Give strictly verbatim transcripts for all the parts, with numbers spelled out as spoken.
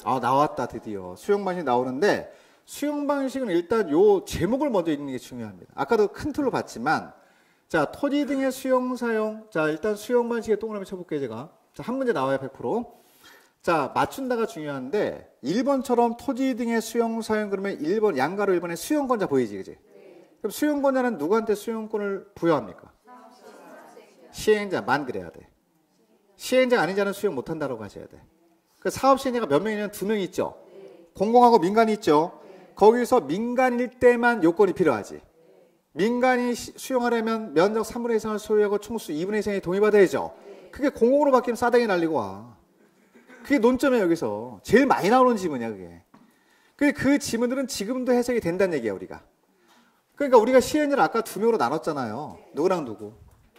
아, 나왔다. 드디어 수용 방식 나오는데, 수용 방식은 일단 요 제목을 먼저 읽는 게 중요합니다. 아까도 큰 틀로 봤지만, 자, 토지 등의 수용 사용. 자, 일단 수용 방식에 동그라미 쳐볼게요, 제가. 자, 한 문제 나와요, 백 퍼센트. 자, 맞춘다가 중요한데, 일 번처럼 토지 등의 수용 사용 그러면 일 번, 양가로 일 번에 수용권자 보이지, 그지? 그럼 수용권자는 누구한테 수용권을 부여합니까? 시행자만 그래야 돼. 시행자가 아닌 자는 수용 못한다고 하셔야 돼. 그 사업 시행자가 몇 명이냐면 두 명이 있죠. 공공하고 민간이 있죠. 거기서 민간일 때만 요건이 필요하지. 민간이 수용하려면 면적 삼분의 이 이상을 소유하고 총수 이분의 이 이상이 동의받아야죠. 그게 공공으로 바뀌면 싸대기 날리고 와. 그게 논점이에요, 여기서. 제일 많이 나오는 지문이야, 그게. 그 지문들은 지금도 해석이 된다는 얘기야, 우리가. 그러니까 우리가 시행자를 아까 두 명으로 나눴잖아요. 누구랑 누구?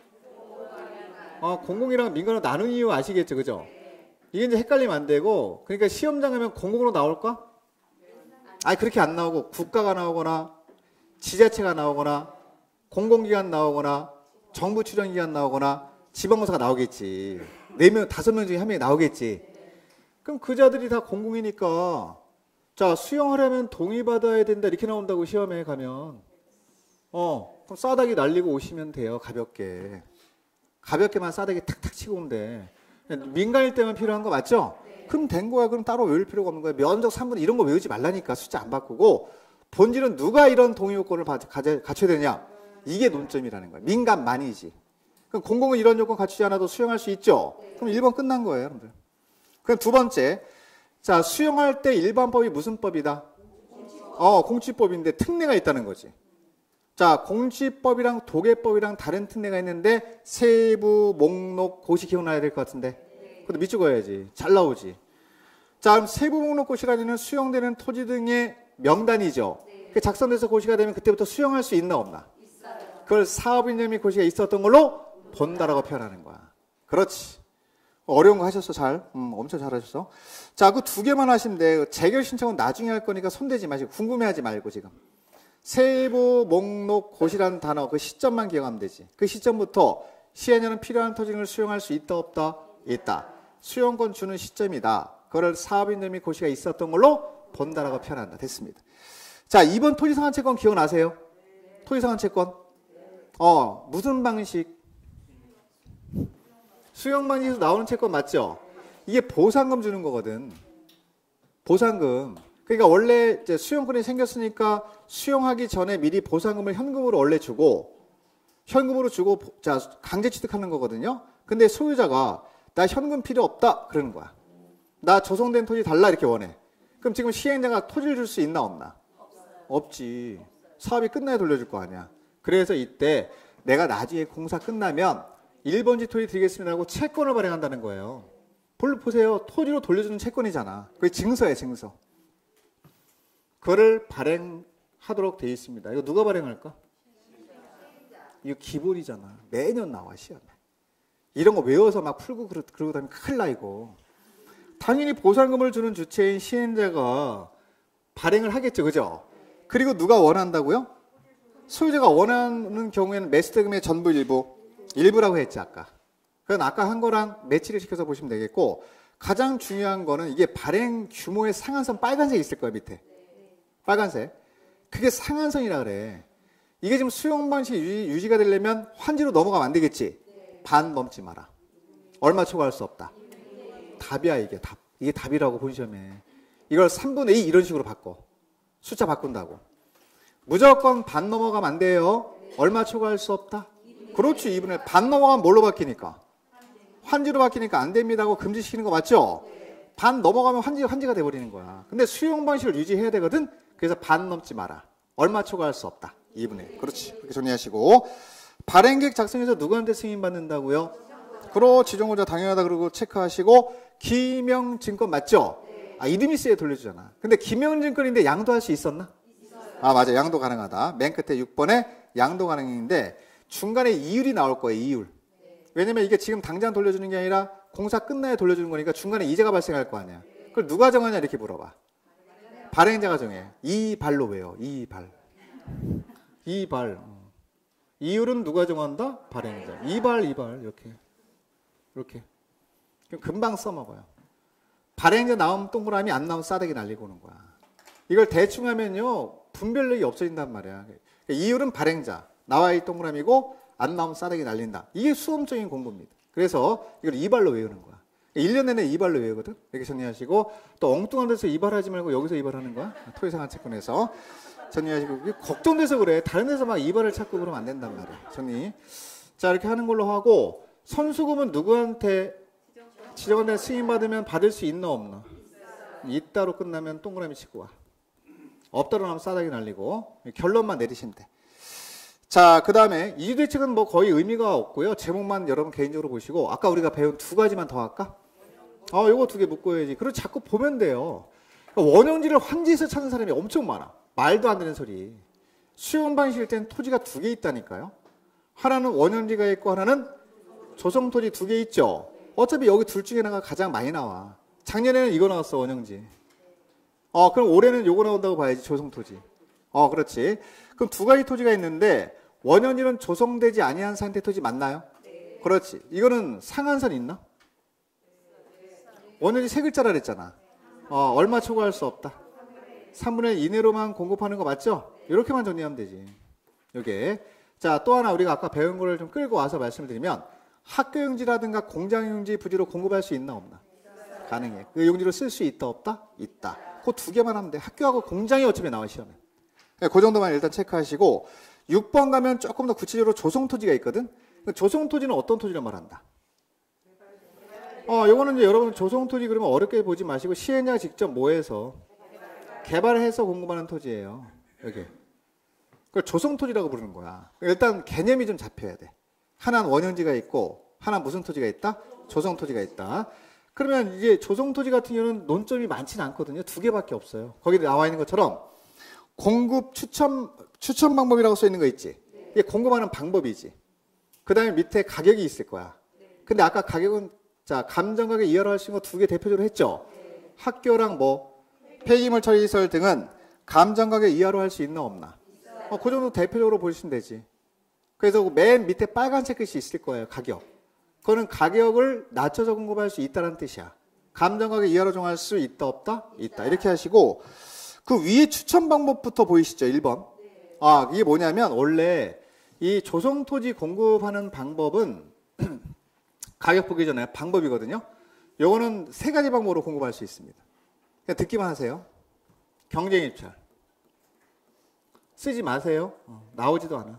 아, 공공이랑 민간으로 나눈 이유 아시겠죠, 그죠? 이게 이제 헷갈리면 안 되고, 그러니까 시험장 가면 공공으로 나올까? 아니, 그렇게 안 나오고, 국가가 나오거나, 지자체가 나오거나, 공공기관 나오거나, 정부 추정기관 나오거나, 지방공사가 나오겠지. 네 명, 다섯 명 중에 한 명이 나오겠지. 그럼 그 자들이 다 공공이니까, 자, 수용하려면 동의받아야 된다. 이렇게 나온다고 시험에 가면. 어, 그럼 싸다기 날리고 오시면 돼요, 가볍게. 가볍게만 싸대기 탁탁 치고 오면 돼. 민간일 때만 필요한 거 맞죠? 네. 그럼 된 거야. 그럼 따로 외울 필요가 없는 거야. 면적 삼분의 이런 거 외우지 말라니까. 숫자 안 바꾸고. 본질은 누가 이런 동의 요건을 갖춰야 되냐? 이게 논점이라는 거야. 민간만이지. 그럼 공공은 이런 요건 갖추지 않아도 수용할 수 있죠? 그럼 일 번 끝난 거예요, 여러분들. 그럼 두 번째. 자, 수용할 때 일반법이 무슨 법이다? 어, 공취법인데 특례가 있다는 거지. 자, 공취법이랑 도계법이랑 다른 특례가 있는데 세부, 목록, 고시 기억나야 될 것 같은데. 그것도 밑줄 그어야지. 잘 나오지. 자, 그럼 세부, 목록, 고시라는 수용되는 토지 등의 명단이죠. 그 작성돼서 고시가 되면 그때부터 수용할 수 있나 없나? 그걸 사업인정 및 고시가 있었던 걸로 본다라고 표현하는 거야. 그렇지. 어려운 거 하셨어, 잘. 음, 엄청 잘하셨어. 자, 그 두 개만 하시면 돼. 재결 신청은 나중에 할 거니까 손대지 마시고, 궁금해하지 말고 지금. 세부, 목록, 고시라는 단어, 그 시점만 기억하면 되지. 그 시점부터 시행자는 필요한 토지 등을 수용할 수 있다, 없다? 있다. 수용권 주는 시점이다. 그걸 사업인정 및 고시가 있었던 걸로 본다라고 표현한다. 됐습니다. 자, 이번 토지상환채권 기억나세요? 토지상환채권? 어, 무슨 방식? 수용 방식에서 나오는 채권 맞죠? 이게 보상금 주는 거거든. 보상금. 그러니까 원래 이제 수용권이 생겼으니까 수용하기 전에 미리 보상금을 현금으로 원래 주고, 현금으로 주고, 자, 강제 취득하는 거거든요. 근데 소유자가 나 현금 필요 없다 그러는 거야. 나 조성된 토지 달라 이렇게 원해. 그럼 지금 시행자가 토지를 줄 수 있나 없나? 없어요. 없지. 사업이 끝나야 돌려줄 거 아니야. 그래서 이때 내가 나중에 공사 끝나면 일 번지 토지 드리겠습니다 하고 채권을 발행한다는 거예요. 볼로 보세요. 토지로 돌려주는 채권이잖아. 그게 증서예요, 증서. 그거를 발행하도록 되어 있습니다. 이거 누가 발행할까? 이거 기본이잖아. 매년 나와, 시험에. 이런 거 외워서 막 풀고 그러고 다니면 큰일 나, 이거. 당연히 보상금을 주는 주체인 시행자가 발행을 하겠죠, 그죠? 그리고 누가 원한다고요? 소유자가 원하는 경우에는 매수대금의 전부 일부, 일부라고 했지, 아까. 그건 아까 한 거랑 매치를 시켜서 보시면 되겠고, 가장 중요한 거는 이게 발행 규모의 상한선 빨간색 있을 거예요, 밑에. 빨간색. 그게 상한선이라 그래. 이게 지금 수용 방식 유지, 유지가 되려면 환지로 넘어가면 안 되겠지. 반 넘지 마라. 얼마 초과할 수 없다. 답이야, 이게 답. 이게 답이라고 본 시험에. 이걸 삼분의 이 이런 식으로 바꿔. 숫자 바꾼다고. 무조건 반 넘어가면 안 돼요. 얼마 초과할 수 없다. 그렇지. 이분의 반 넘어가면 뭘로 바뀌니까? 환지로 바뀌니까 안 됩니다 하고 금지시키는 거 맞죠? 반 넘어가면 환지, 환지가 돼버리는 거야. 근데 수용 방식을 유지해야 되거든. 그래서 반 넘지 마라. 얼마 초과할 수 없다. 이분의. 그렇지. 그렇게 정리하시고. 발행계획 작성해서 누구한테 승인받는다고요? 그렇지. 지정고자 당연하다 그러고 체크하시고. 기명증권 맞죠? 아, 이름이 쓰여 돌려주잖아. 근데 기명증권인데 양도할 수 있었나? 아, 맞아. 양도 가능하다. 맨 끝에 육 번에 양도 가능인데 중간에 이율이 나올 거예요. 이율. 왜냐면 이게 지금 당장 돌려주는 게 아니라 공사 끝나야 돌려주는 거니까 중간에 이자가 발생할 거 아니야. 그걸 누가 정하냐 이렇게 물어봐. 발행자가 정해. 이 발로 외워. 이 발. 이 발. 이율은 누가 정한다? 발행자. 이 발, 이 발. 이렇게. 이렇게. 금방 써먹어요. 발행자 나오면 동그라미, 안 나오면 싸대기 날리고 오는 거야. 이걸 대충 하면요 분별력이 없어진단 말이야. 이율은 발행자, 나와 이 동그라미고 안 나오면 싸대기 날린다. 이게 수험적인 공부입니다. 그래서 이걸 이발로 외우는 거야. 일 년 내내 이발로 외우거든. 이렇게 정리하시고, 또 엉뚱한 데서 이발하지 말고 여기서 이발하는 거야. 토의상한 채권에서 정리하시고. 걱정돼서 그래. 다른 데서 막 이발을 찾고 그러면 안 된단 말이야. 정리. 자, 이렇게 하는 걸로 하고, 선수금은 누구한테 지정한테 승인받으면 받을 수 있나 없나? 있다로 끝나면 동그라미 치고 와. 없다로 나면 싸다기 날리고 결론만 내리시면 돼. 자, 그 다음에 이주대책은 뭐 거의 의미가 없고요. 제목만 여러분 개인적으로 보시고, 아까 우리가 배운 두 가지만 더 할까? 어, 요거 두 개 묶어야지. 그리고 자꾸 보면 돼요. 원형지를 환지에서 찾는 사람이 엄청 많아. 말도 안 되는 소리. 수용 방식일 땐 토지가 두 개 있다니까요. 하나는 원형지가 있고 하나는 조성토지 두 개 있죠. 어차피 여기 둘 중에 하나가 가장 많이 나와. 작년에는 이거 나왔어, 원형지. 어, 그럼 올해는 요거 나온다고 봐야지, 조성토지. 어, 그렇지. 그럼 두 가지 토지가 있는데, 원형지는 조성되지 아니한 상태 토지 맞나요? 네. 그렇지. 이거는 상한선 있나? 원형지 세 글자라 그랬잖아. 어, 얼마 초과할 수 없다. 삼분의 일 이내로만 공급하는 거 맞죠? 이렇게만 정리하면 되지. 요게. 자, 또 하나 우리가 아까 배운 거를 좀 끌고 와서 말씀을 드리면, 학교용지라든가 공장용지 부지로 공급할 수 있나 없나? 가능해. 그 용지로 쓸 수 있다 없다? 있다. 그 두 개만 하면 돼. 학교하고 공장이 어차피 나와 시험에. 그 정도만 일단 체크하시고, 육 번 가면 조금 더 구체적으로 조성토지가 있거든. 조성토지는 어떤 토지를 말한다? 어, 요거는 이제 여러분 조성토지 그러면 어렵게 보지 마시고, 시행자가 직접 뭐 해서 개발해서 공급하는 토지예요. 여기. 그걸 조성토지라고 부르는 거야. 일단 개념이 좀 잡혀야 돼. 하나는 원형지가 있고, 하나 무슨 토지가 있다? 조성토지가 있다. 그러면 이제 조성토지 같은 경우는 논점이 많지는 않거든요. 두 개밖에 없어요. 거기 나와 있는 것처럼 공급 추천, 추천 방법이라고 써 있는 거 있지? 이게 공급하는 방법이지. 그 다음에 밑에 가격이 있을 거야. 근데 아까 가격은, 자, 감정가격 이하로 할 수 있는 거 두 개 대표적으로 했죠? 학교랑 뭐, 폐기물 처리시설 등은 감정가격 이하로 할 수 있나 없나? 어, 그 정도 대표적으로 보시면 되지. 그래서 맨 밑에 빨간색 글씨 있을 거예요. 가격. 그거는 가격을 낮춰서 공급할 수 있다는 뜻이야. 감정가격 이하로 정할 수 있다 없다? 있다. 이렇게 하시고, 그 위에 추천 방법부터 보이시죠? 일 번. 아, 이게 뭐냐면 원래 이 조성토지 공급하는 방법은 가격 보기 전에 방법이거든요. 요거는 세 가지 방법으로 공급할 수 있습니다. 그냥 듣기만 하세요. 경쟁입찰. 쓰지 마세요. 어, 나오지도 않아.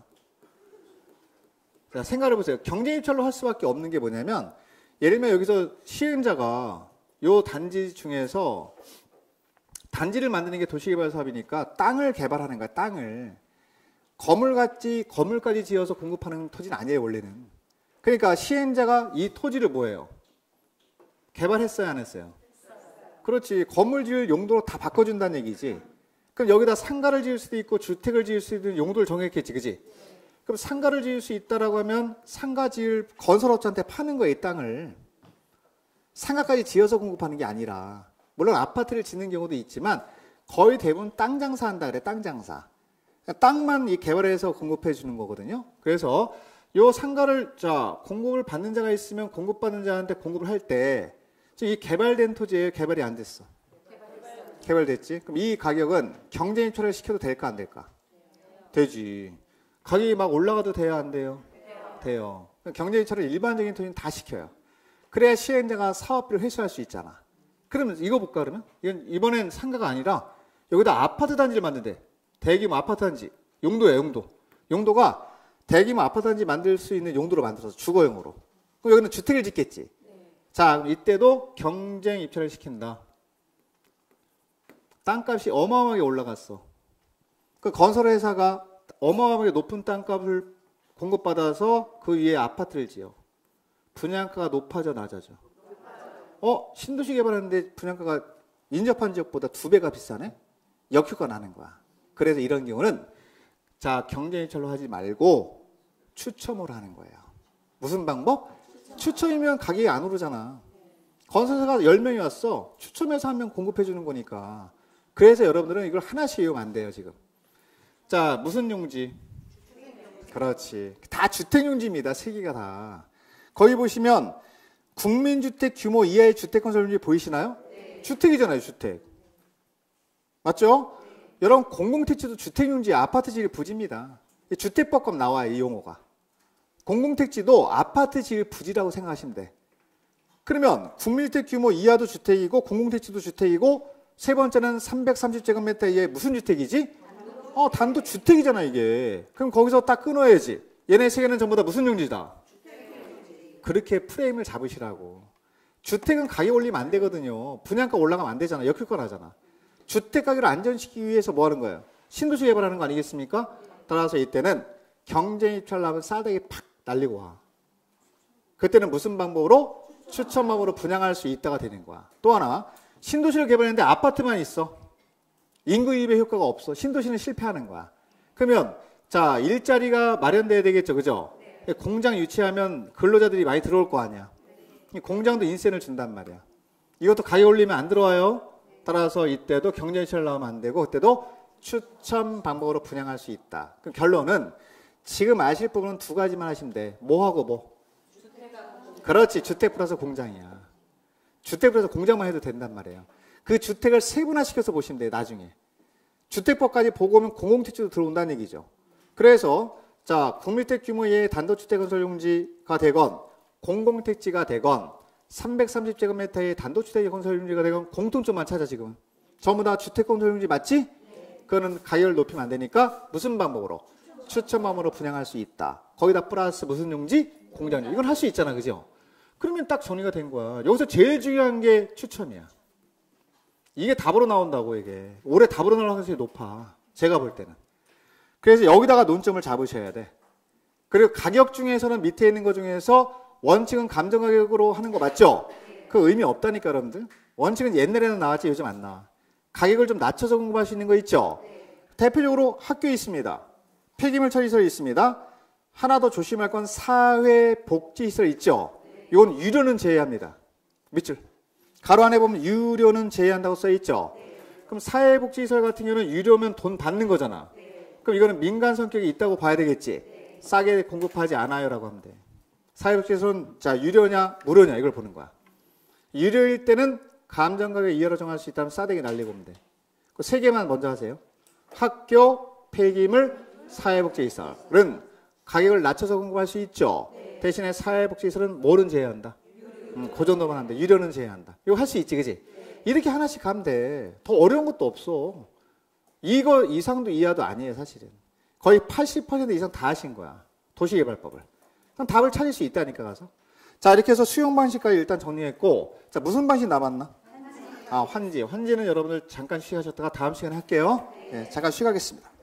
자, 생각해 보세요. 경쟁입찰로 할 수밖에 없는 게 뭐냐면, 예를 들면 여기서 시행자가 요 단지 중에서 단지를 만드는 게 도시개발 사업이니까 땅을 개발하는 거야. 땅을. 건물같이 건물까지 지어서 공급하는 토지는 아니에요, 원래는. 그러니까 시행자가 이 토지를 뭐예요? 개발했어요, 안 했어요? 그렇지. 건물 지을 용도로 다 바꿔준다는 얘기지. 그럼 여기다 상가를 지을 수도 있고 주택을 지을 수도 있는 용도를 정했겠지, 그지? 그럼 상가를 지을 수 있다라고 하면 상가 지을 건설업자한테 파는 거예요, 이 땅을. 상가까지 지어서 공급하는 게 아니라, 물론 아파트를 짓는 경우도 있지만 거의 대부분 땅 장사한다 그래, 땅 장사. 땅만 이 개발해서 공급해 주는 거거든요. 그래서 요 상가를, 자, 공급을 받는 자가 있으면 공급받는 자한테 공급을 할 때, 이 개발된 토지에 개발이 안 됐어. 개발됐지? 그럼 이 가격은 경쟁입찰을 시켜도 될까 안 될까? 되지. 가격이 막 올라가도 돼야 안 돼요? 돼요. 경쟁입찰을 일반적인 토지는 다 시켜요. 그래야 시행자가 사업비를 회수할 수 있잖아. 그러면 이거 볼까 그러면? 이건 이번엔 상가가 아니라 여기다 아파트 단지를 만든대. 대규모 아파트 단지. 용도야, 용도. 용도가 대규모 아파트 단지 만들 수 있는 용도로 만들어서 주거용으로. 그럼 여기는 주택을 짓겠지. 자, 그럼 이때도 경쟁 입찰을 시킨다. 땅값이 어마어마하게 올라갔어. 그 건설회사가 어마어마하게 높은 땅값을 공급받아서 그 위에 아파트를 지어. 분양가가 높아져 낮아져? 어? 신도시 개발하는데 분양가가 인접한 지역보다 두 배가 비싸네? 역효과 나는 거야. 그래서 이런 경우는, 자, 경쟁입찰로 하지 말고 추첨으로 하는 거예요. 무슨 방법? 추첨이면 가격이 안 오르잖아. 건설사가 열 명이 왔어. 추첨해서 한 명 공급해 주는 거니까. 그래서 여러분들은 이걸 하나씩 이용하면 안 돼요, 지금. 자, 무슨 용지? 그렇지. 다 주택용지입니다. 세 개가 다. 거기 보시면 국민주택 규모 이하의 주택건설용지 보이시나요? 주택이잖아요, 주택. 맞죠? 여러분, 공공택지도 주택용지, 아파트 지을 부지입니다. 주택법과 나와요, 이 용어가. 공공택지도 아파트 지을 부지라고 생각하시면 돼. 그러면 국민주택 규모 이하도 주택이고 공공택지도 주택이고 세 번째는 삼백삼십 제곱미터의 무슨 주택이지? 어, 단독주택이잖아, 이게. 그럼 거기서 딱 끊어야지. 얘네 세 개는 전부 다 무슨 용지다? 그렇게 프레임을 잡으시라고. 주택은 가격 올리면 안 되거든요. 분양가 올라가면 안 되잖아. 역효과 나잖아. 주택 가격을 안정시키기 위해서 뭐 하는 거예요? 신도시 개발하는 거 아니겠습니까? 따라서 이때는 경쟁 입찰하면 싸대기 팍 날리고 와. 그때는 무슨 방법으로? 추천 방법으로 분양할 수 있다가 되는 거야. 또 하나, 신도시를 개발했는데 아파트만 있어. 인구 유입의 효과가 없어. 신도시는 실패하는 거야. 그러면 자, 일자리가 마련돼야 되겠죠, 그죠? 네. 공장 유치하면 근로자들이 많이 들어올 거 아니야. 네. 공장도 인센을 준단 말이야. 이것도 가격 올리면 안 들어와요. 따라서 이때도 경쟁 유치를 나오면 안 되고 그때도 추천 방법으로 분양할 수 있다. 그럼 결론은 지금 아실 부분은 두 가지만 하시면 돼. 뭐하고 뭐? 그렇지. 주택 플러스 공장이야. 주택 플러스 공장만 해도 된단 말이에요. 그 주택을 세분화시켜서 보시면 돼요. 나중에. 주택법까지 보고 오면 공공택지도 들어온다는 얘기죠. 그래서 자, 국민주택 규모의 단독주택 건설 용지가 되건 공공택지가 되건 삼백삼십 제곱미터의 단독주택 건설 용지가 되건 공통점만 찾아. 지금은 전부 다 주택 건설 용지 맞지? 그거는 가격을 높이면 안 되니까 무슨 방법으로? 추천 방법으로 분양할 수 있다. 거기다 플러스 무슨 용지? 공장용. 이건 할 수 있잖아, 그죠? 그러면 딱 정리가 된 거야. 여기서 제일 중요한 게 추첨이야. 이게 답으로 나온다고. 이게 올해 답으로 나올 가능성이 높아, 제가 볼 때는. 그래서 여기다가 논점을 잡으셔야 돼. 그리고 가격 중에서는 밑에 있는 것 중에서 원칙은 감정가격으로 하는 거 맞죠? 그 의미 없다니까, 여러분들. 원칙은 옛날에는 나왔지 요즘 안 나와. 가격을 좀 낮춰서 공부할 수 있는 거 있죠? 대표적으로 학교에 있습니다. 폐기물 처리시설이 있습니다. 하나 더 조심할 건 사회복지시설 있죠? 이건 유료는 제외합니다. 밑줄. 가로 안에 보면 유료는 제외한다고 써있죠? 그럼 사회복지시설 같은 경우는 유료면 돈 받는 거잖아. 그럼 이거는 민간 성격이 있다고 봐야 되겠지? 싸게 공급하지 않아요 라고 하면 돼. 사회복지시설은 자, 유료냐 무료냐 이걸 보는 거야. 유료일 때는 감정가격 이하로 정할 수 있다면 싸대기 날리고 오면 돼. 그 세 개만 먼저 하세요. 학교, 폐기물, 사회복지시설은 가격을 낮춰서 공급할 수 있죠. 대신에 사회복지시설은 뭐는 제외한다? 음, 그 정도만 한다. 유료는 제외한다. 이거 할 수 있지, 그지? 이렇게 하나씩 가면 돼. 더 어려운 것도 없어. 이거 이상도 이하도 아니에요, 사실은. 거의 팔십 퍼센트 이상 다 하신 거야. 도시개발법을. 그럼 답을 찾을 수 있다니까, 가서. 자, 이렇게 해서 수용 방식까지 일단 정리했고, 자, 무슨 방식 남았나? 아, 환지. 환지는 여러분들 잠깐 쉬하셨다가 다음 시간에 할게요. 네, 잠깐 쉬가겠습니다.